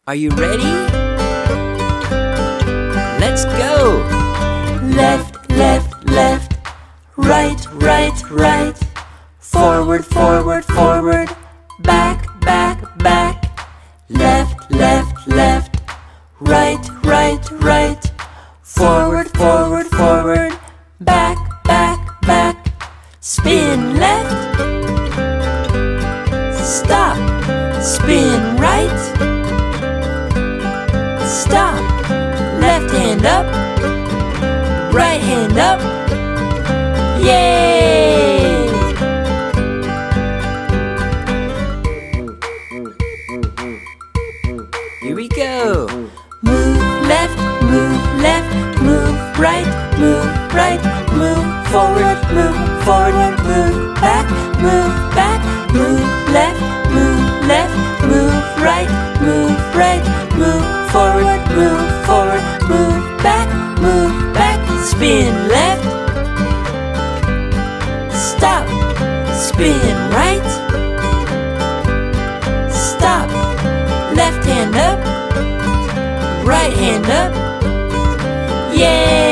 Are you ready? Let's go! Left, left, left. Right, right, right. Forward, forward, forward. Back, back, back. Left, left, left. Right, right, right. Forward, forward, forward. Back, back, back. Spin left. Stop. Spin right. Stop. Left hand up. Right hand up. Yay! Here we go! Move left, move right, move right, move forward, move back, move left, move right, move forward, move back, spin left, stop, spin right, stop, left hand up, right hand up, yeah!